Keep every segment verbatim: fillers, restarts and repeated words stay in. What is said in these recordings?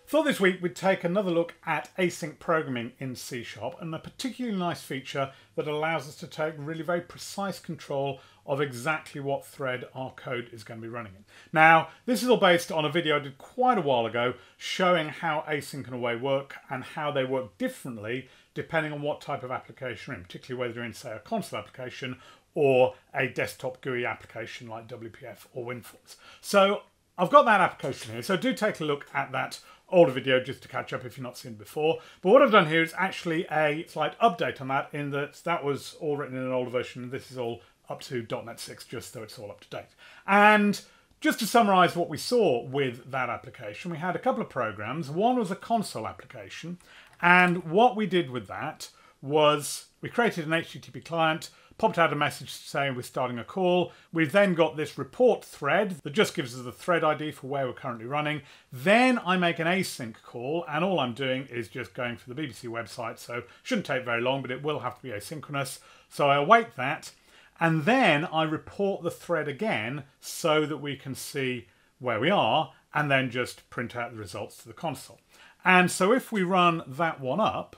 Thought this week we'd take another look at async programming in C sharp, and a particularly nice feature that allows us to take really very precise control of exactly what thread our code is going to be running in. Now, this is all based on a video I did quite a while ago showing how async and await work and how they work differently depending on what type of application you're in, particularly whether you're in, say, a console application or a desktop G U I application like W P F or WinForms. So I've got that application here, so do take a look at that older video just to catch up if you've not seen it before. But what I've done here is actually a slight update on that, in that that was all written in an older version and this is all up to dot net six, just so it's all up to date. And just to summarize what we saw with that application, we had a couple of programs. One was a console application, and what we did with that was we created an H T T P client, popped out a message saying we're starting a call. We've then got this report thread that just gives us the thread I D for where we're currently running. Then I make an async call, and all I'm doing is just going for the B B C website, so shouldn't take very long, but it will have to be asynchronous. So I await that, and then I report the thread again so that we can see where we are, and then just print out the results to the console. And so if we run that one up,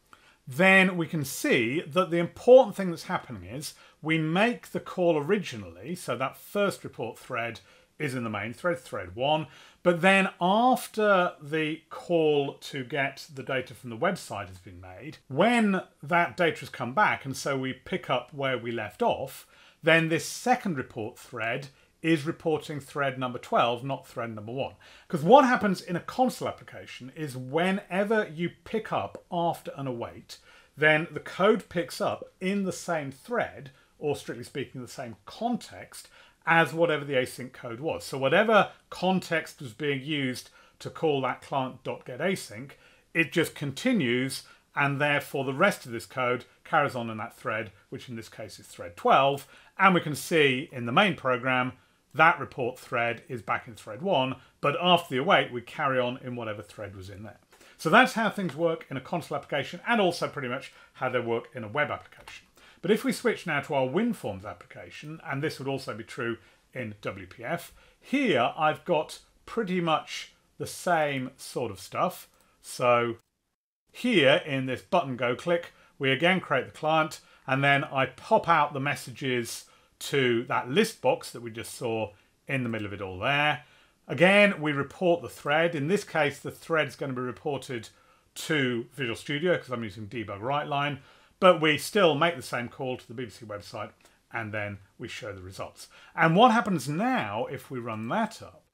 then we can see that the important thing that's happening is we make the call originally, so that first report thread is in the main thread, thread one, but then after the call to get the data from the website has been made, when that data has come back and so we pick up where we left off, then this second report thread is reporting thread number twelve, not thread number one. Because what happens in a console application is whenever you pick up after an await, then the code picks up in the same thread, or strictly speaking the same context, as whatever the async code was. So whatever context was being used to call that client.getAsync, it just continues, and therefore the rest of this code carries on in that thread, which in this case is thread twelve, and we can see in the main program that report thread is back in thread one, but after the await, we carry on in whatever thread was in there. So that's how things work in a console application, and also pretty much how they work in a web application. But if we switch now to our WinForms application, and this would also be true in W P F, here I've got pretty much the same sort of stuff. So here in this button go click, we again create the client, and then I pop out the messages to that list box that we just saw in the middle of it all there. Again, we report the thread. In this case, the thread is going to be reported to Visual Studio because I'm using debug write line, but we still make the same call to the B B C website, and then we show the results. And what happens now if we run that up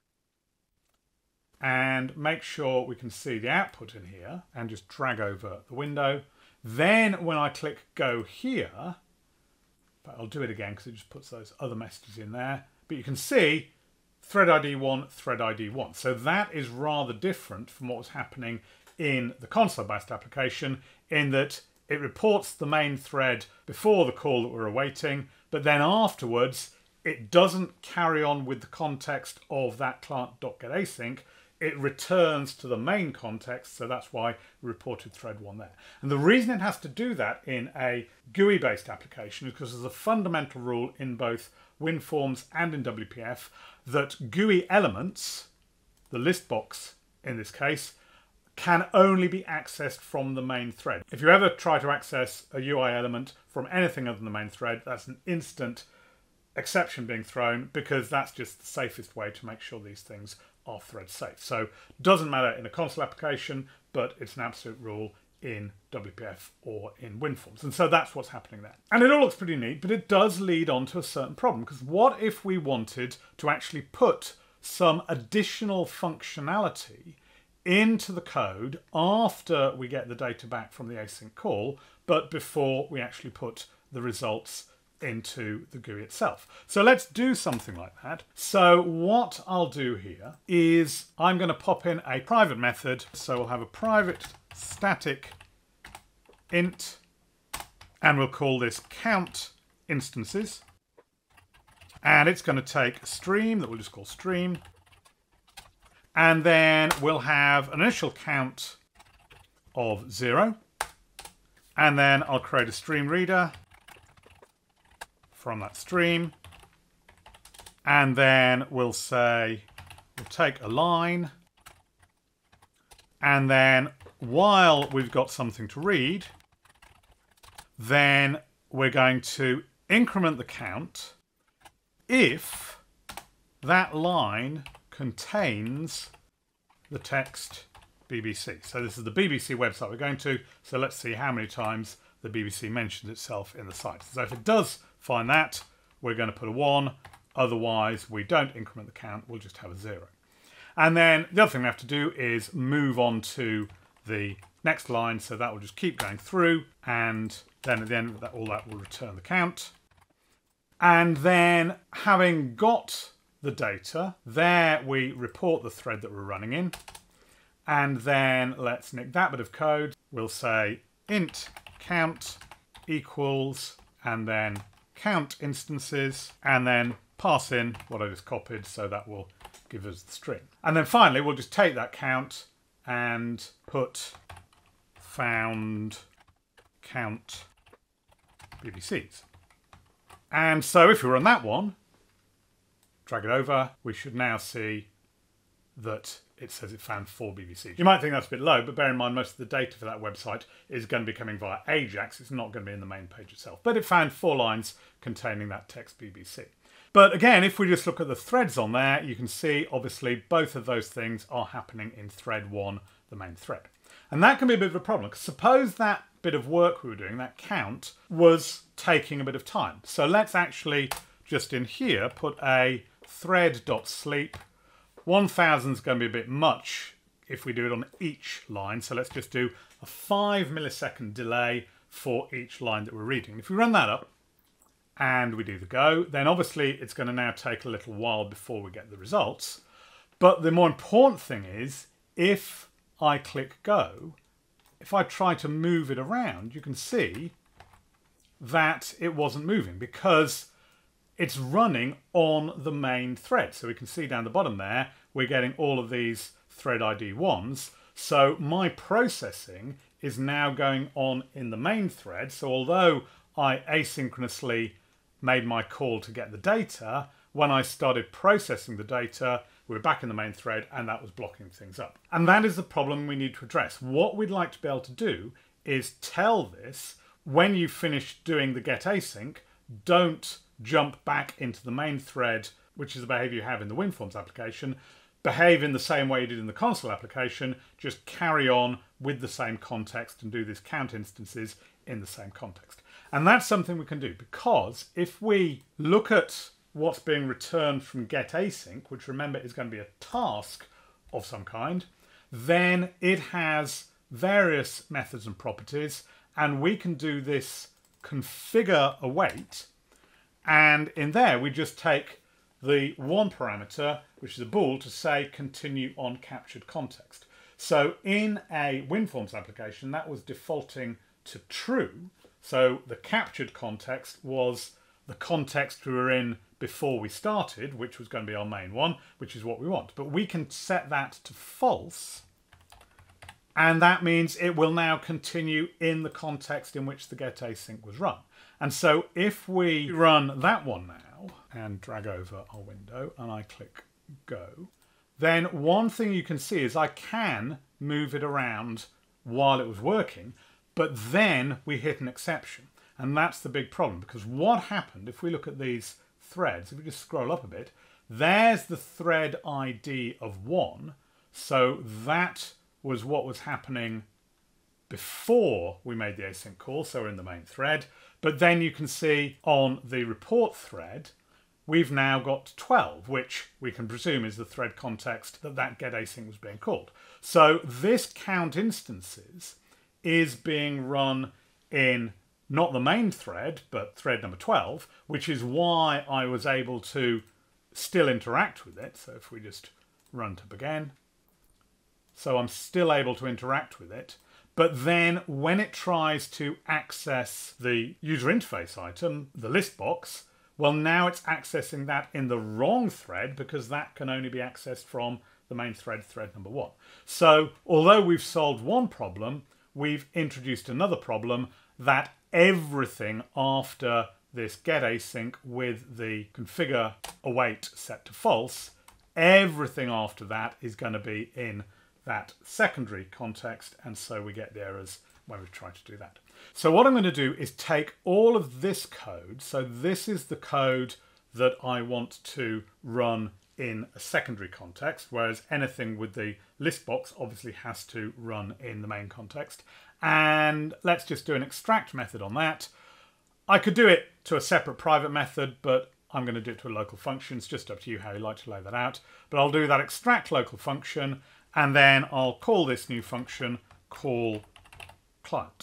and make sure we can see the output in here and just drag over the window, then when I click go here, but I'll do it again because it just puts those other messages in there. But you can see thread I D one, thread I D one. So that is rather different from what was happening in the console-based application, in that it reports the main thread before the call that we're awaiting, but then afterwards it doesn't carry on with the context of that client.getAsync. It returns to the main context, so that's why we reported thread one there. And the reason it has to do that in a G U I-based application is because there's a fundamental rule in both WinForms and in W P F that G U I elements, the list box in this case, can only be accessed from the main thread. If you ever try to access a U I element from anything other than the main thread, that's an instant exception being thrown, because that's just the safest way to make sure these things are thread safe. So doesn't matter in a console application, but it's an absolute rule in W P F or in WinForms. And so that's what's happening there. And it all looks pretty neat, but it does lead on to a certain problem, because what if we wanted to actually put some additional functionality into the code after we get the data back from the async call, but before we actually put the results into the G U I itself? So let's do something like that. So what I'll do here is I'm going to pop in a private method. So we'll have a private static int, and we'll call this count instances. And it's going to take a stream that we'll just call stream. And then we'll have an initial count of zero. And then I'll create a stream reader from that stream, and then we'll say we'll take a line And then while we've got something to read, then we're going to increment the count if that line contains the text B B C. So this is the B B C website we're going to. So let's see how many times the B B C mentions itself in the site. So if it does find that, we're going to put a one. Otherwise, we don't increment the count. We'll just have a zero. And then the other thing we have to do is move on to the next line. So that will just keep going through. And then at the end of that, all that will return the count. And then having got the data, there we report the thread that we're running in. And then let's nick that bit of code. We'll say int count equals, and then count instances, and then pass in what I just copied, so that will give us the string. And then finally, we'll just take that count and put found count B B Cs. And so if we run that one, drag it over, we should now see that it says it found four B B Cs. You might think that's a bit low, but bear in mind most of the data for that website is going to be coming via Ajax. It's not going to be in the main page itself. But it found four lines containing that text B B C. But again, if we just look at the threads on there, you can see obviously both of those things are happening in thread one, the main thread. And that can be a bit of a problem, because suppose that bit of work we were doing, that count, was taking a bit of time. So let's actually just in here put a thread.sleep. one thousand is going to be a bit much if we do it on each line. So let's just do a five millisecond delay for each line that we're reading. If we run that up and we do the go, then obviously it's going to now take a little while before we get the results. But the more important thing is, if I click go, if I try to move it around, you can see that it wasn't moving because it's running on the main thread. So we can see down the bottom there, we're getting all of these thread I D ones. So my processing is now going on in the main thread. So although I asynchronously made my call to get the data, when I started processing the data, we were back in the main thread and that was blocking things up. And that is the problem we need to address. What we'd like to be able to do is tell this, when you finish doing the get async, don't jump back into the main thread, which is the behavior you have in the WinForms application. Behave in the same way you did in the console application, just carry on with the same context and do these count instances in the same context. And that's something we can do, because if we look at what's being returned from get async, which remember is going to be a task of some kind, then it has various methods and properties, and we can do this ConfigureAwait. And in there, we just take the one parameter, which is a bool, to say continue on captured context. So in a WinForms application, that was defaulting to true. So the captured context was the context we were in before we started, which was going to be our main one, which is what we want. But we can set that to false. And that means it will now continue in the context in which the get async was run. And so if we run that one now and drag over our window and I click go, then one thing you can see is I can move it around while it was working, but then we hit an exception. And that's the big problem, because what happened, if we look at these threads, if we just scroll up a bit, there's the thread I D of one. So that was what was happening before we made the async call, so we're in the main thread. But then you can see on the report thread, we've now got twelve, which we can presume is the thread context that that get async was being called. So this count instances is being run in not the main thread, but thread number twelve, which is why I was able to still interact with it. So if we just run tab again, so I'm still able to interact with it. But then when it tries to access the user interface item, the list box, well, now it's accessing that in the wrong thread, because that can only be accessed from the main thread, thread number one. So although we've solved one problem, we've introduced another problem, that everything after this get async with the ConfigureAwait set to false, everything after that is going to be in that secondary context, and so we get the errors when we've tried to do that. So what I'm going to do is take all of this code. So this is the code that I want to run in a secondary context, whereas anything with the list box obviously has to run in the main context. And let's just do an extract method on that. I could do it to a separate private method, but I'm going to do it to a local function. It's just up to you how you like to lay that out. But I'll do that extract local function, and then I'll call this new function call client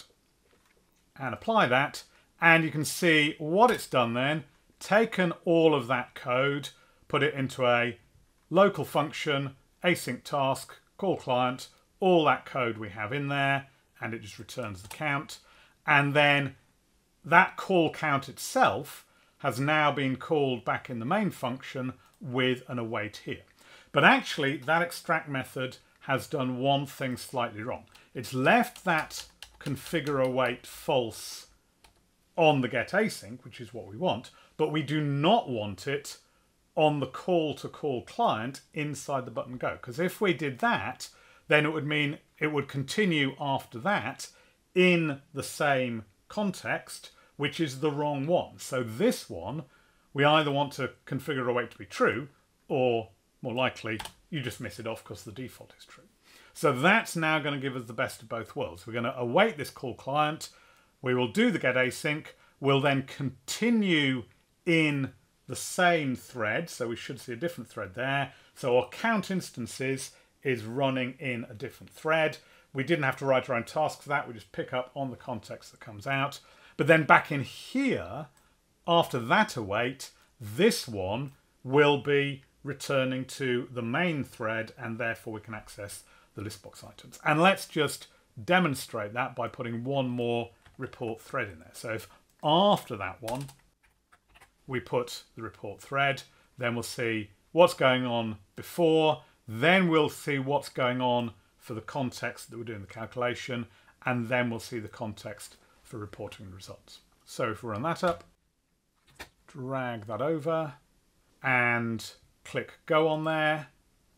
and apply that. And you can see what it's done then, taken all of that code, put it into a local function, async task, call client, all that code we have in there, and it just returns the count. And then that call count itself has now been called back in the main function with an await here. But actually that extract method has done one thing slightly wrong. It's left that ConfigureAwait false on the getAsync, which is what we want, but we do not want it on the call to call client inside the button go. Because if we did that, then it would mean it would continue after that in the same context, which is the wrong one. So this one, we either want to ConfigureAwait to be true, or more likely, you just miss it off because the default is true. So that's now going to give us the best of both worlds. We're going to await this call client, we will do the getAsync, we'll then continue in the same thread, so we should see a different thread there. So our count instances is running in a different thread. We didn't have to write our own task for that, we just pick up on the context that comes out. But then back in here, after that await, this one will be returning to the main thread, and therefore we can access the list box items. And let's just demonstrate that by putting one more report thread in there. So if after that one, we put the report thread, then we'll see what's going on before, then we'll see what's going on for the context that we're doing the calculation, and then we'll see the context for reporting the results. So if we run that up, drag that over, and click go on there.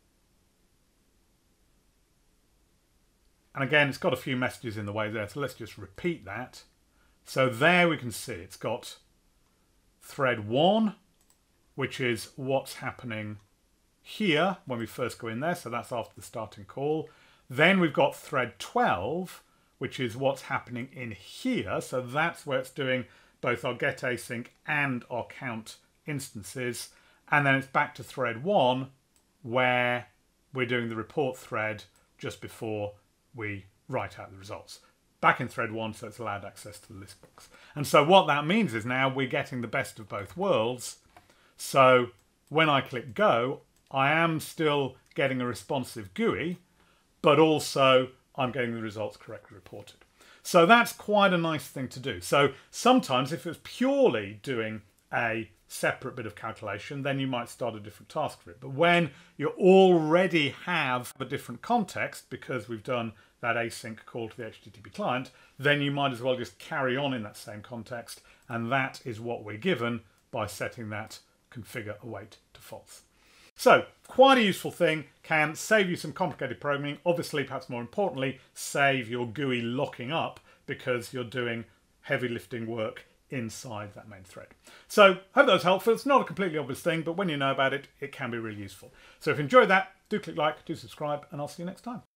And again, it's got a few messages in the way there, so let's just repeat that. So there we can see it's got thread one, which is what's happening here when we first go in there, so that's after the starting call. Then we've got thread twelve, which is what's happening in here, so that's where it's doing both our getAsync and our count instances. And then it's back to thread one, where we're doing the report thread just before we write out the results. Back in thread one, so it's allowed access to the list box. And so what that means is now we're getting the best of both worlds. So when I click go, I am still getting a responsive G U I, but also I'm getting the results correctly reported. So that's quite a nice thing to do. So sometimes if it's purely doing a separate bit of calculation, then you might start a different task for it. But when you already have a different context, because we've done that async call to the H T T P client, then you might as well just carry on in that same context. And that is what we're given by setting that ConfigureAwait to false. So quite a useful thing, can save you some complicated programming. Obviously, perhaps more importantly, save your G U I locking up because you're doing heavy lifting work inside that main thread. So hope that was helpful. It's not a completely obvious thing, but when you know about it, it can be really useful. So if you enjoyed that, do click like, do subscribe, and I'll see you next time.